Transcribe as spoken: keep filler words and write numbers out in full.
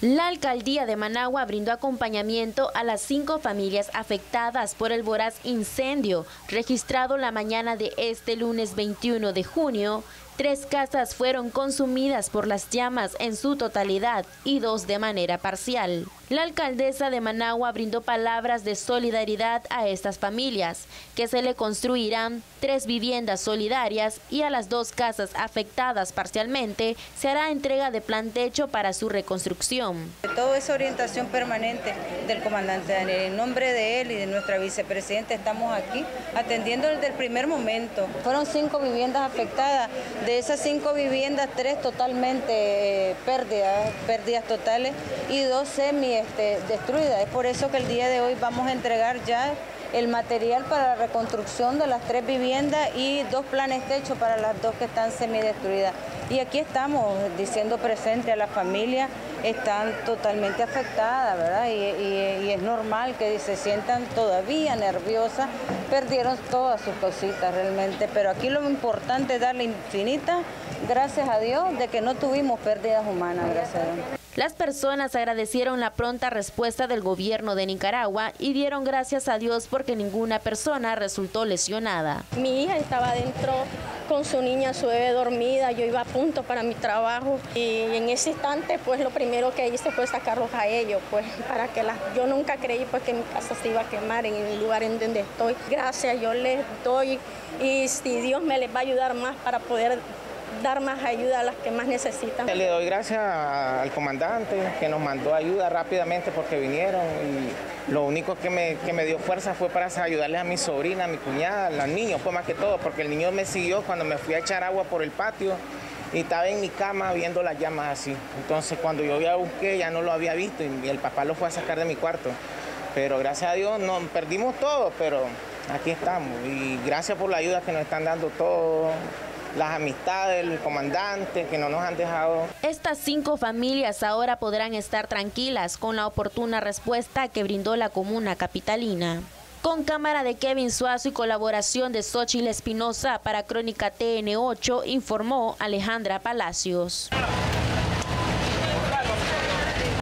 La alcaldía de Managua brindó acompañamiento a las cinco familias afectadas por el voraz incendio registrado la mañana de este lunes veintiuno de junio. Tres casas fueron consumidas por las llamas en su totalidad y dos de manera parcial. La alcaldesa de Managua brindó palabras de solidaridad a estas familias, que se le construirán tres viviendas solidarias y a las dos casas afectadas parcialmente se hará entrega de plan techo para su reconstrucción. Todo es orientación permanente del comandante Daniel. En nombre de él y de nuestra vicepresidenta estamos aquí atendiendo desde el primer momento. Fueron cinco viviendas afectadas. De esas cinco viviendas, tres totalmente eh, pérdidas, pérdidas totales y dos semi este, destruidas. Es por eso que el día de hoy vamos a entregar ya el material para la reconstrucción de las tres viviendas y dos planes techo para las dos que están semidestruidas. Y aquí estamos diciendo presente a la familia, están totalmente afectadas, ¿verdad? Y, y, y es normal que se sientan todavía nerviosas, perdieron todas sus cositas realmente, pero aquí lo importante es darle infinita gracias a Dios de que no tuvimos pérdidas humanas, gracias a Dios. Las personas agradecieron la pronta respuesta del gobierno de Nicaragua y dieron gracias a Dios porque ninguna persona resultó lesionada. Mi hija estaba adentro con su niña, su bebé dormida, yo iba a punto para mi trabajo y en ese instante pues lo primero que hice fue sacarlos a ellos, pues para que las, yo nunca creí pues que mi casa se iba a quemar en el lugar en donde estoy. Gracias, yo les doy y si Dios me les va a ayudar más para poder dar más ayuda a las que más necesitan. Le doy gracias al comandante que nos mandó ayuda rápidamente porque vinieron y lo único que me, que me dio fuerza fue para ayudarles a mi sobrina, a mi cuñada, a los niños, pues más que todo, porque el niño me siguió cuando me fui a echar agua por el patio y estaba en mi cama viendo las llamas así. Entonces cuando yo ya busqué ya no lo había visto y el papá lo fue a sacar de mi cuarto. Pero gracias a Dios no perdimos todo, pero aquí estamos y gracias por la ayuda que nos están dando todos. Las amistades, el comandante, que no nos han dejado. Estas cinco familias ahora podrán estar tranquilas con la oportuna respuesta que brindó la comuna capitalina. Con cámara de Kevin Suazo y colaboración de Xochitl Espinosa para Crónica T N ocho, informó Alejandra Palacios.